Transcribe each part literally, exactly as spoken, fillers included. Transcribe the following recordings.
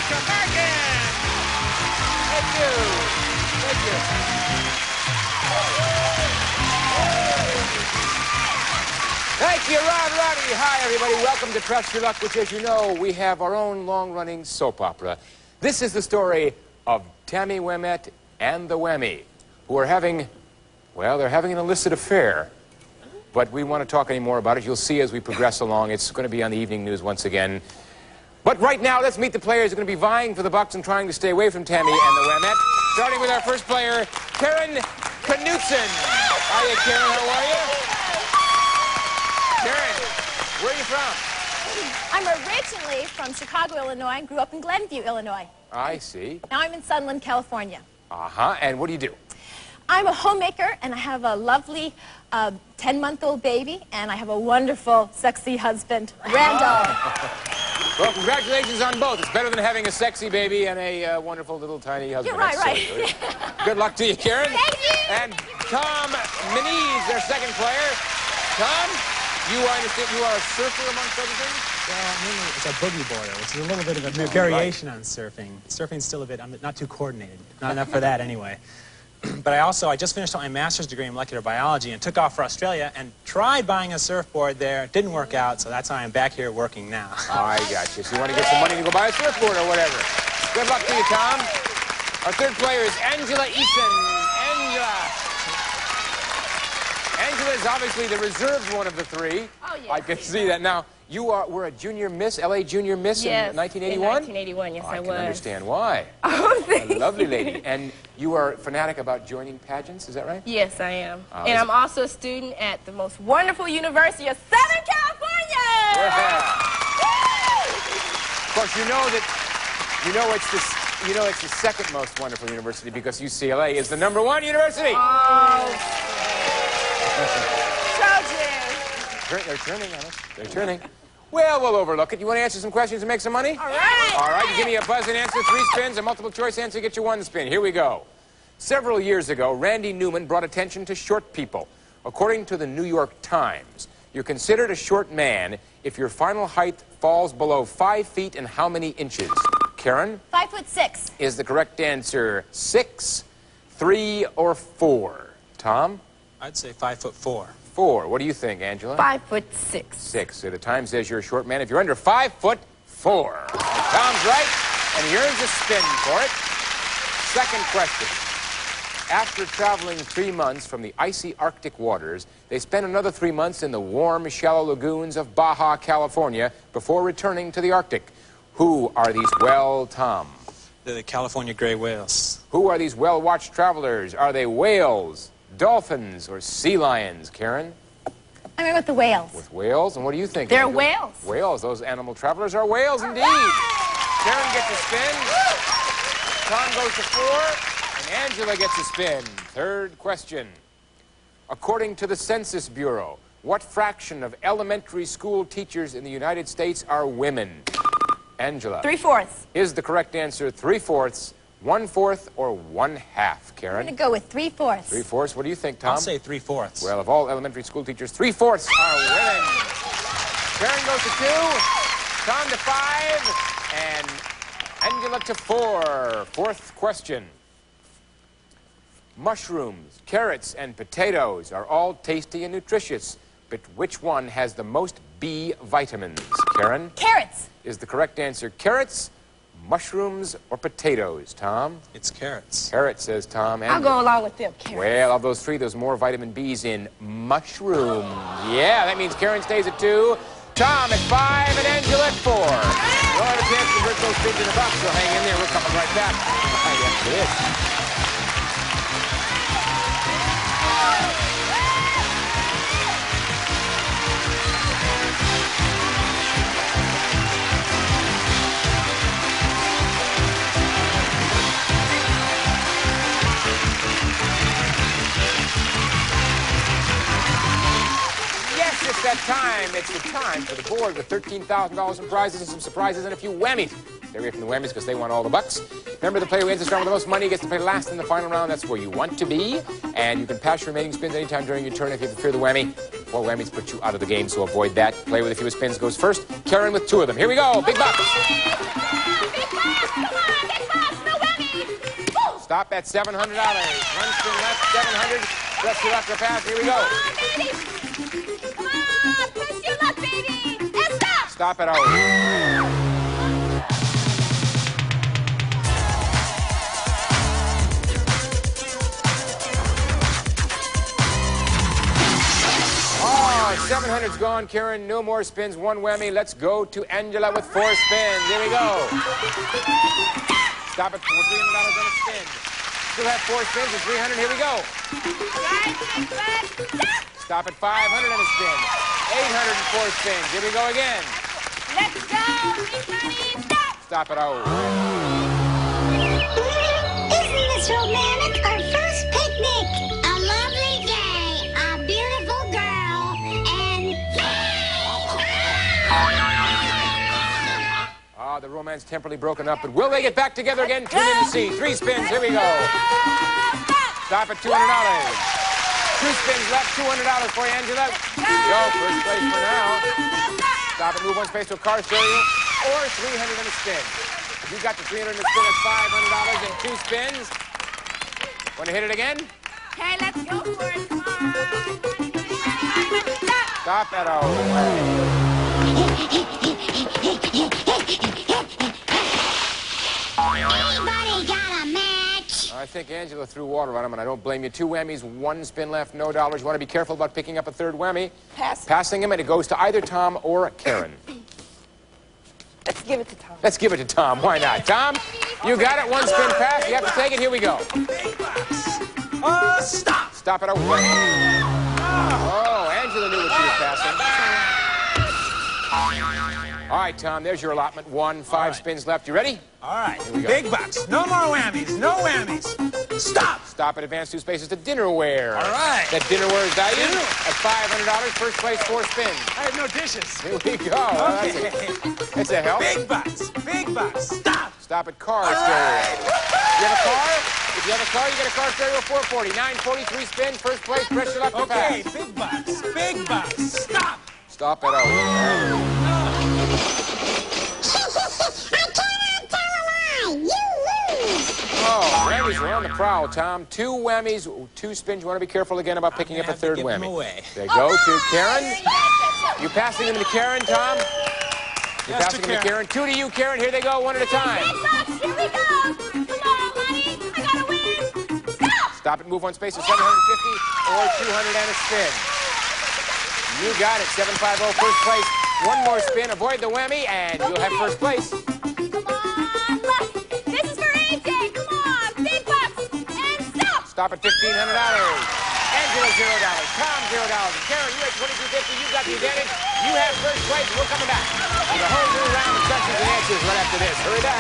Thank you. Thank you. Thank you, Ron Roddy. Hi, everybody. Welcome to Trust Your Luck, which, as you know, we have our own long-running soap opera. This is the story of Tammy Wemette and the Whammy, who are having, well, they're having an illicit affair. But we want to talk any more about it. You'll see as we progress along. It's going to be on the evening news once again. But right now, let's meet the players who are going to be vying for the bucks and trying to stay away from Tammy and the Whamette. Starting with our first player, Karin Knutson. Hiya, Karin. How are you? Karin, where are you from? I'm originally from Chicago, Illinois, and grew up in Glenview, Illinois. I see. Now I'm in Sunland, California. Uh-huh. And what do you do? I'm a homemaker, and I have a lovely ten-month-old uh, baby, and I have a wonderful, sexy husband, Randall. Well, congratulations on both. It's better than having a sexy baby and a uh, wonderful little tiny husband. You're right, right. So good luck to you, Karin. Thank you. And Tom Miniz, their second player. Tom, you are, you are a surfer amongst other things? Well, mainly it's a boogie boarder, which is a little bit of a variation on surfing. Surfing's still a bit, I'm not too coordinated. Not enough for that anyway. But I also, I just finished my master's degree in molecular biology and took off for Australia and tried buying a surfboard there. It didn't work out, so that's why I'm back here working now. I got you. So you want to get some money to go buy a surfboard or whatever. Good luck to you, Tom. Our third player is Angela Eason. Angela. Angela is obviously the reserved one of the three. Oh, yes. I can see that. Now, you are, were a junior miss, L A junior miss yes, in nineteen eighty-one? in nineteen eighty-one, yes, oh, I, I was. can understand why. Oh, thank A lovely you. lady. And you are a fanatic about joining pageants, is that right? Yes, I am. Oh, and I'm also a student at the most wonderful university of Southern California! Yeah. Of course, you know that, you know it's this, you know it's the second most wonderful university because U C L A is the number one university. Oh, They're turning on us. They're turning. Well, we'll overlook it. You want to answer some questions and make some money? all right. All right, you give me a buzz and answer, three spins, a multiple choice answer, get you one spin. Here we go. Several years ago, Randy Newman brought attention to short people. According to the New York Times, you're considered a short man if your final height falls below five feet and how many inches? Karin? Five foot six. Is the correct answer six, three, or four? Tom? I'd say five foot four. Four. What do you think, Angela? Five foot six. Six. So the time says you're a short man if you're under five foot four. And Tom's right, and he earns a spin for it. Second question. After traveling three months from the icy Arctic waters, they spent another three months in the warm, shallow lagoons of Baja, California, before returning to the Arctic. Who are these well, Tom? The California gray whales. Who are these well-watched travelers? Are they whales, dolphins, or sea lions, Karin? I'm in with the whales. With whales? And what do you think? They're Angela? whales. Whales. Those animal travelers are whales indeed. Karin gets a spin. Tom goes to four. And Angela gets a spin. Third question. According to the Census Bureau, what fraction of elementary school teachers in the United States are women? Angela. Three-fourths. Is the correct answer three-fourths, one-fourth, or one-half, I'm Karin? going to go with three-fourths. Three-fourths. What do you think, Tom? I'll say three-fourths. Well, of all elementary school teachers, three-fourths are women. Karin goes to two, Tom to five, and Angela to four. Fourth question. Mushrooms, carrots, and potatoes are all tasty and nutritious, but which one has the most B vitamins? Karin? Carrots. Is the correct answer carrots, mushrooms, or potatoes, Tom? It's carrots. Carrots, says Tom. I'll go along with them, Karin. Well, of those three, there's more vitamin B's in mushrooms. Yeah, that means Karin stays at two, Tom at five, and Angela at four. We'll have a chance to convert those things in the box, so hang in there. We're coming right back. Right after this. It's that time. It's the time for the board with thirteen thousand dollars in prizes and some surprises and a few whammies. Stay away from the whammies because they want all the bucks. Remember, the player who ends the round with the most money gets to play last in the final round. That's where you want to be. And you can pass your remaining spins anytime during your turn if you fear the whammy. Four whammies put you out of the game, so avoid that. Player with the fewest spins goes first. Karin with two of them. Here we go. Big bucks. Stop at seven hundred dollars. One spin left, seven hundred dollars. Press your luck or pass. Here we go. Come on, baby. Come on, press your luck, baby. And stop. Stop at oh. seven hundred's gone, Karin. No more spins, one whammy. Let's go to Angela with four spins. Here we go. Stop it for three hundred dollars on a spin. Still have four spins and three hundred. Here we go. Stop at five hundred on a spin. eight hundred four spins. Here we go again. Let's go, Miss Honey. Stop. Stop at oh. Isn't this romantic? Our first picnic. A lovely day. A beautiful girl. And... Ah, the romance temporarily broken up, but will they get back together again? Tune in to see. Three spins. Here we go. Stop at two hundred dollars. Two spins left. two hundred dollars for you, Angela. Go. First place for now. Stop it. Move one space to a car stereo or three hundred dollars in a spin. You got the three hundred dollars in a spin at five hundred dollars in two spins. Want to hit it again? Okay, let's go for it. Come on. Stop. Stop at oh. Anybody got a match? I think Angela threw water on him, and I don't blame you. Two whammies, one spin left, no dollars. You want to be careful about picking up a third whammy. Pass. Passing him, and it goes to either Tom or Karin. Let's give it to Tom. Let's give it to Tom. Why not? Tom, you got it. One spin pass. You have to take it. Here we go. Uh, stop! Stop it. Oh, Angela knew what she was passing. All right, Tom, there's your allotment. One, five right. spins left. You ready? All right, we go. big bucks. No more whammies. No whammies. Stop! Stop at advance two spaces to dinnerware. All right. That dinnerware is valued Dinner. at five hundred dollars. First place, four spins. I have no dishes. Here we go. Well, that's Okay. a, it's a help. Big bucks. Big bucks. Stop! Stop at car All stereo. right. You have a car? If you have a car, you get a car stereo four forty. nine forty-three spins. First place, press your luck to Okay, pass. big bucks. Big bucks. Stop! Stop at oh. Oh, whammies are on the prowl, Tom. Two whammies, two spins. You want to be careful again about picking up a have to third give them whammy. away. There you go to Karin. You passing them to Karin, Tom? You're Yes, passing to them to Karin. Two to you, Karin. Here they go, one at a time. Big bucks, here we go. Come on, honey. I gotta win. Stop. Stop it, move one space to seven hundred fifty or two hundred and a spin. You got it, seven five oh, first place. One more spin, avoid the whammy, and you'll have first place. Come on, look. This is for A J. Come on, big bucks. And stop. Stop at fifteen hundred dollars. Angela, zero dollars. Tom, zero dollars. Karin, you're at twenty-two fifty. You got the advantage. You have first place. We're coming back with a whole new round of questions and answers right after this. Hurry back.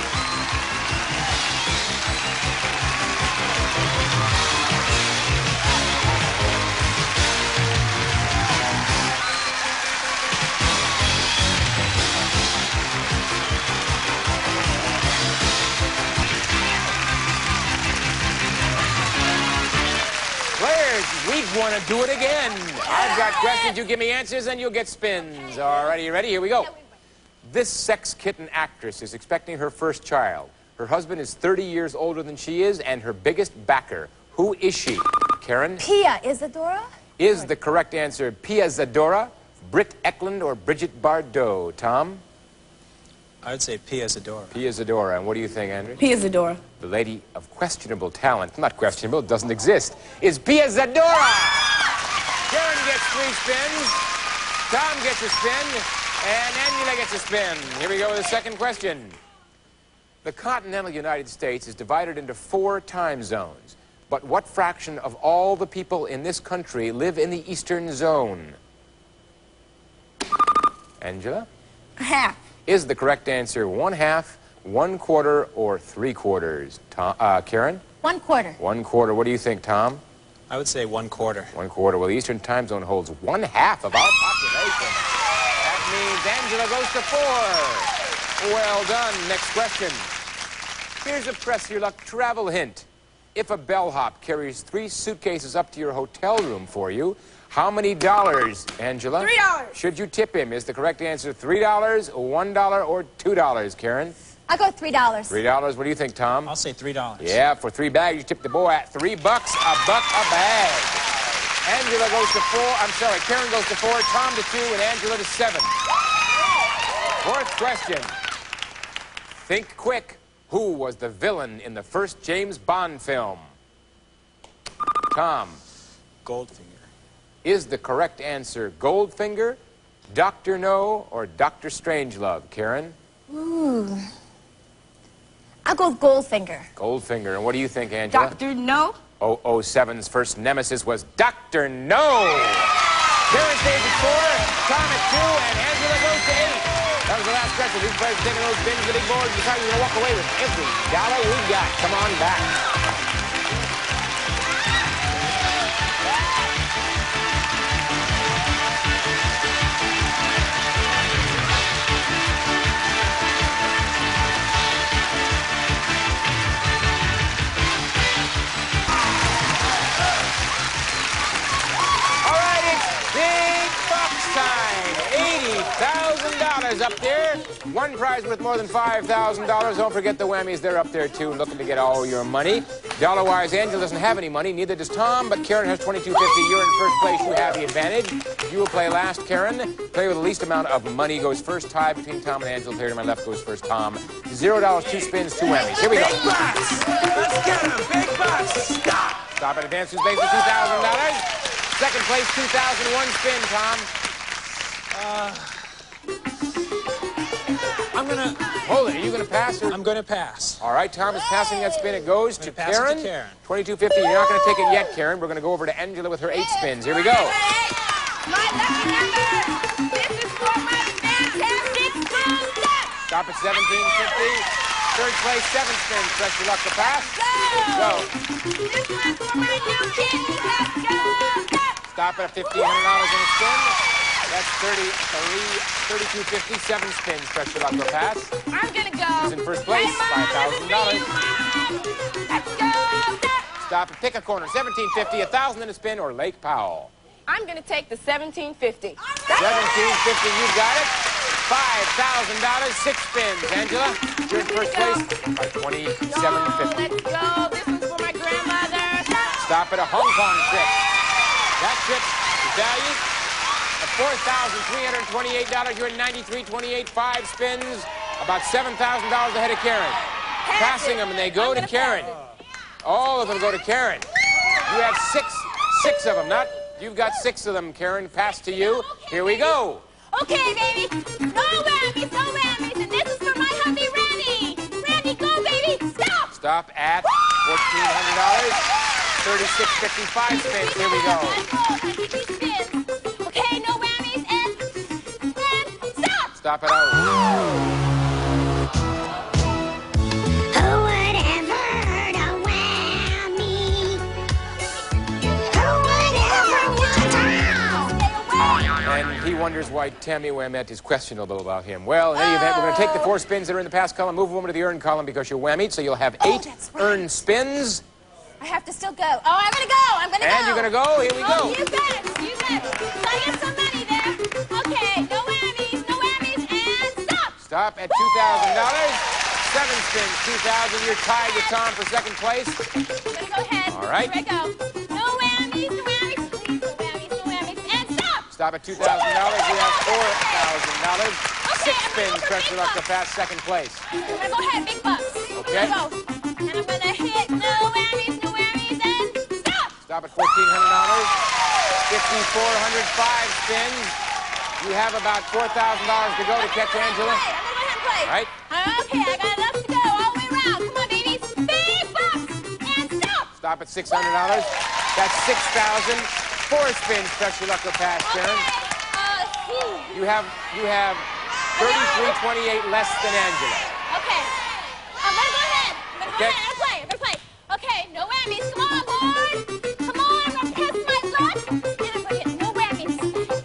We want to do it again. I've got questions, you give me answers, and you'll get spins. All right, are you ready? Here we go. This sex kitten actress is expecting her first child. Her husband is thirty years older than she is, and her biggest backer. Who is she? Karin? Pia Isadora? Is the correct answer Pia Zadora, Britt Eklund, or Bridget Bardot? Tom? I would say Pia Zadora. Pia Zadora. And what do you think, Andrew? Pia Zadora. The lady of questionable talent, not questionable, it doesn't exist, is Pia Zadora. Karin gets three spins, Tom gets a spin, and Angela gets a spin. Here we go with the second question. The continental United States is divided into four time zones. But what fraction of all the people in this country live in the eastern zone? Angela? Half. Is the correct answer one half, one quarter, or three quarters? Tom, uh, Karin? One quarter. One quarter. What do you think, Tom? I would say one quarter. One quarter. Well, the Eastern Time Zone holds one half of our population. That means Angela goes to four. Well done. Next question. Here's a press your luck travel hint. If a bellhop carries three suitcases up to your hotel room for you, how many dollars, Angela? Three dollars. Should you tip him? Is the correct answer three dollars, one dollar, or two dollars, Karin? I'll go three dollars. Three dollars. What do you think, Tom? I'll say three dollars. Yeah, for three bags, you tip the boy at three bucks a buck a bag. Angela goes to four. I'm sorry, Karen goes to four, Tom to two, and Angela to seven. Fourth question. Think quick. Who was the villain in the first James Bond film? Tom. Goldfinger. Is the correct answer Goldfinger, Doctor No, or Doctor Strangelove? Karen? Ooh. I'll go with Goldfinger. Goldfinger. And what do you think, Angela? Doctor No. oh oh seven's first nemesis was Doctor No. Karen stays at four, Tom at two, and Angela goes to eight. That was the last question. These players are taking those spins to the big board. Decide you're going to walk away with every dollar we got. Come on back. eighty thousand dollars up there. One prize worth more than five thousand dollars. Don't forget the whammies. They're up there, too, looking to get all your money. Dollar-wise, Angela doesn't have any money. Neither does Tom, but Karen has twenty-two fifty. You're in first place. You have the advantage. You will play last, Karen. Play with the least amount of money goes first. Tie between Tom and Angela. Player to my left goes first, Tom. Zero dollars, two spins, two whammies. Here we go. Big bucks! Let's get him! Big bucks! Stop! Stop at advance who's based for two thousand dollars. Second place, two thousand one spin, Tom. Uh, I'm gonna... Hold it. Are you going to pass? Or... I'm gonna pass. All right, Tom is passing that spin. It goes to pass it to Karen. Karen. twenty-two fifty. You're not going to take it yet, Karen. We're going to go over to Angela with her eight spins. Here we go. My lucky number. This is for my fantastic boom. Stop at seventeen fifty. Third place, seven spins. Press your luck to pass. Go. This one's for my new kidney. Let's go. Stop at fifteen hundred dollars in a spin. That's thirty-three, thirty-two fifty. Seven spins. Press your luck to pass. I'm gonna go. He's in first place. Hey, Mom, five thousand dollars. let's go. Stop and pick a corner. seventeen fifty, one thousand in a spin, or Lake Powell. I'm gonna take the seventeen fifty. seventeen fifty, you got it. five thousand dollars, six spins. Angela, you're in first place by twenty-seven fifty. Let's go. This one's for my grandmother. Stop at a Hong Kong trip. That trip is valued at four thousand three hundred twenty-eight dollars. You're in ninety-three twenty-eight, five spins, about seven thousand dollars ahead of Karen. Passing them, and they go to Karen. All of them go to Karen. You have six, six of them, not... You've got six of them, Karen. Pass to you. Here we go. Okay, baby. No whammies, no whammies. And this is for my hubby, Randy. Randy, go, baby. Stop. Stop at fourteen hundred dollars. thirty-six fifty-five spins. Here we go. Okay, no whammies and, and stop. Stop it out. Who would ever hurt a whammy? Who would ever want out? And he wonders why Tammy Whamette is questionable about him. Well, in any event, we're going to take the four spins that are in the pass column, move them over to the earn column because you're whammied, so you'll have eight that's right. earned spins. I have to still go. Oh, I'm going to go. I'm going to go. And you're going to go. Here we Oh, go. you bet. You bet. So I get some money there. Okay, no whammies, no whammies, and stop. Stop at two thousand dollars. Seven spins, two thousand dollars. You're tied with Tom for second place. I'm going to go ahead. All right. Here I go. No whammies, no whammies, please, no whammies, no whammies, and stop. Stop at two thousand dollars. You have four thousand dollars. Okay, Six I'm gonna spins. go for Press big your luck to bucks. pass second place. I'm going to go ahead, big bucks. Okay. I'm gonna go. And I'm going to hit no whammies, no whammies, and stop. Stop at fourteen hundred dollars. fifty-four hundred five spins. You have about four thousand dollars to go to catch Angela. I'm going to go ahead and play. Right. Okay, I got enough to go all the way around. Come on, babies. Big bucks, and stop. Stop at six hundred dollars. That's six thousand dollars. Four spins. Press your luck to pass, Karen. Uh, phew. You have you have thirty-three twenty-eight less than Angela. Okay. I'm going to go ahead. I'm going to Okay. go ahead and play. I'm going to play. Okay, no whammies. Come on, board. Come on, I'm going to test my luck. And I'm going to hit no whammies.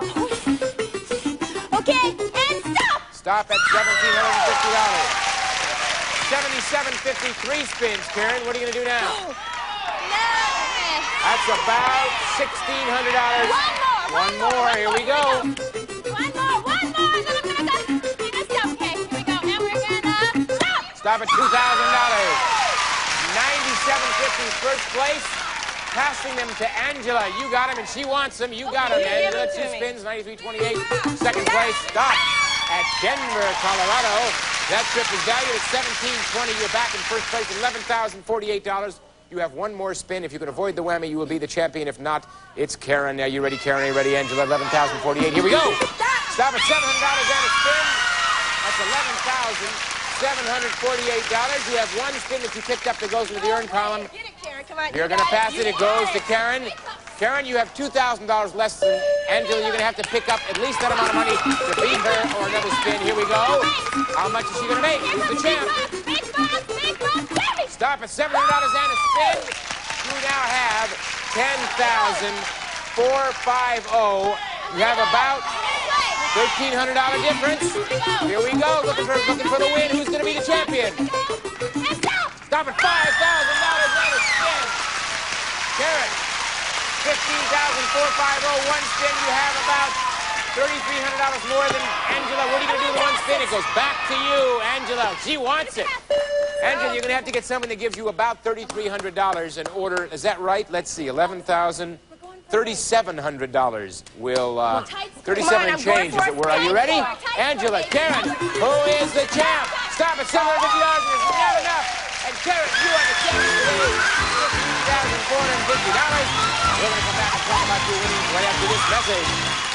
Okay, and stop. Stop at seventeen hundred fifty dollars. seventy-seven fifty, three spins, Karen. What are you going to do now? No. That's about sixteen hundred dollars. One more. One more. Here we go. One more. One more. And then I'm going to go. I'm going to stop. Okay, here we go. And we're going to stop. Stop at two thousand dollars. ninety-seven fifty first place. Passing them to Angela. You got them, and she wants them. You got them, Okay, give Angela. them to Two me. spins, ninety-three twenty-eight. Second place, stop at Denver, Colorado. That trip is valued at seventeen twenty. You're back in first place at eleven thousand forty-eight dollars. You have one more spin. If you can avoid the whammy, you will be the champion. If not, it's Karin. Are you ready, Karin? Are you ready, Angela? eleven thousand forty-eight. Here we go. Stop at seven hundred dollars and a spin. That's eleven thousand seven hundred forty-eight dollars. You have one spin that you picked up that goes into the earn column. Get it, Karin. Come on. You're you going to got pass it. It goes to Karin. Karin, you have two thousand dollars less than Angela. You're going to have to pick up at least that amount of money to beat her or another spin. Here we go. How much is she going to make? Who's the champ? Big bucks, big bucks, baby. Stop at seven hundred dollars and a spin. You now have ten thousand four hundred fifty. You have about thirteen hundred dollars difference. Here we go. Looking for, looking for the win. Who's going to be the champion? Stop at five thousand dollars and a spin. Karin, fifteen thousand four hundred fifty. One spin. You have about thirty-three hundred dollars more than Angela. What are you going to do with one spin? It goes back to you, Angela. She wants it. Angela, you're going to have to get something that gives you about thirty-three hundred dollars in order. Is that right? Let's see. eleven thousand dollars. thirty-seven hundred dollars will, uh, thirty-seven and change, as it were. Are you ready? Angela, Karin, who is the champ? Stop at seven hundred fifty dollars. It's not enough. And Karin, you are the champion today. fifteen thousand four hundred fifty dollars. We're going to come back and talk about your winnings right after this message.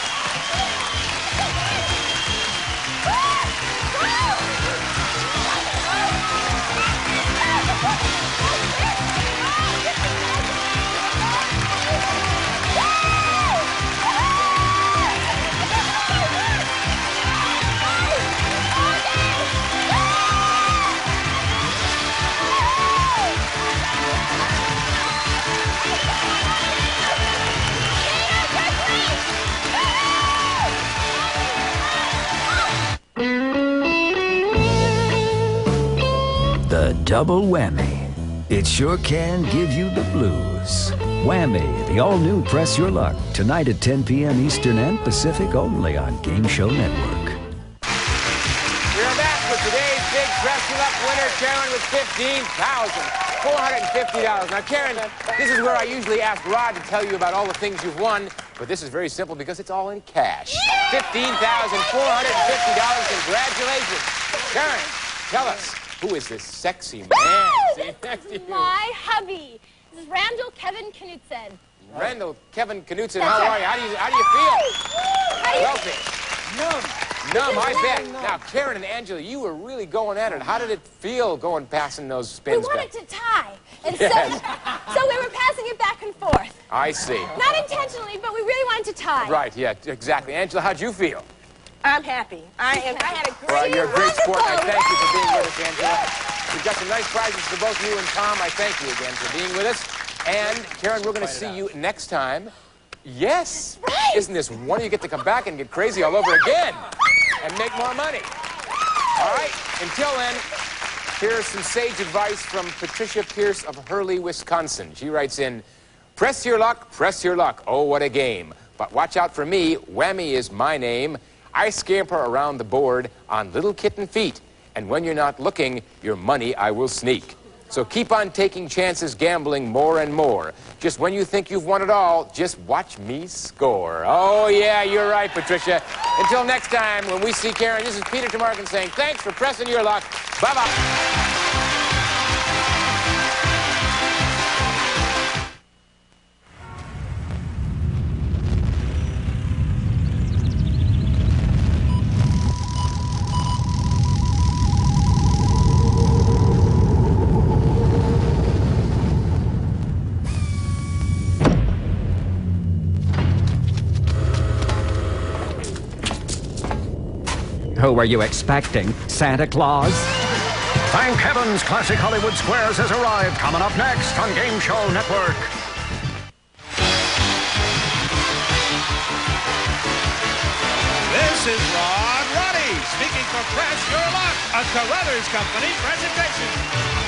The double whammy. It sure can give you the blues. Whammy, the all-new Press Your Luck, tonight at ten p m Eastern and Pacific, only on Game Show Network. We're back with today's big Press Your Luck winner, Karin, with fifteen thousand four hundred fifty dollars. Now, Karin, this is where I usually ask Rod to tell you about all the things you've won, but this is very simple because it's all in cash. fifteen thousand four hundred fifty dollars. Congratulations. Karin, tell us, who is this sexy man? This is my hubby. This is Randall Kevin Knutson. Randall Kevin Knutson, how are you? How do you, how do you feel? How do you Wealthy. Numb, I bet. Now, Karin and Angela, you were really going at it. How did it feel going passing those We spins wanted back? to tie, and Yes. so, so we were passing it back and forth. I see. Not intentionally, but we really wanted to tie. Right, yeah, exactly. Angela, how'd you feel? I'm happy. I am. I had a great. Well, you're a great sport, and I Wonderful, thank you for being with us, Angela. We've got some nice prizes for both you and Tom. I thank you again for being with us. And, Karin, we're going to see you next time. Yes. Right. Isn't this one? You get to come back and get crazy all over again and make more money. All right. Until then, here's some sage advice from Patricia Pierce of Hurley, Wisconsin. She writes in, press your luck, press your luck. Oh, what a game. But watch out for me. Whammy is my name. I scamper around the board on little kitten feet. And when you're not looking, your money I will sneak. So keep on taking chances, gambling more and more. Just when you think you've won it all, just watch me score. Oh, yeah, you're right, Patricia. Until next time, when we see Karin, this is Peter Tomarkin saying thanks for pressing your luck. Bye-bye. Who were you expecting? Santa Claus? Thank heavens Classic Hollywood Squares has arrived. Coming up next on Game Show Network. This is Rod Roddy speaking for Press Your Luck, a Carruthers Company presentation.